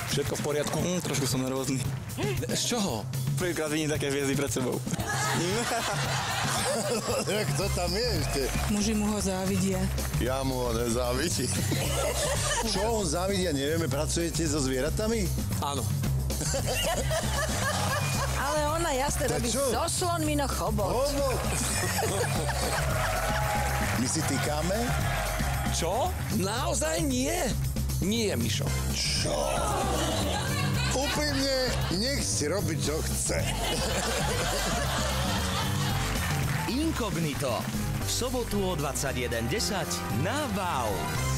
Všetko v poriadku? Trošku som nervózny. Z čoho? Prvýkrát vidím také hviezdy pred sebou. Kto tam je ešte? Muži mu ho závidia. Ja mu ho nezávidím. Čo on závidia, nevieme, pracujete so zvieratami? Áno. Ale ona jasne robí čo? so slonmi na chobot. Chobot. My si týkáme? Čo? Naozaj nie? Nie, Mišo. Čo? Úprimne, nech si robí, čo chce. Inkognito. V sobotu o 21:10 na Wow.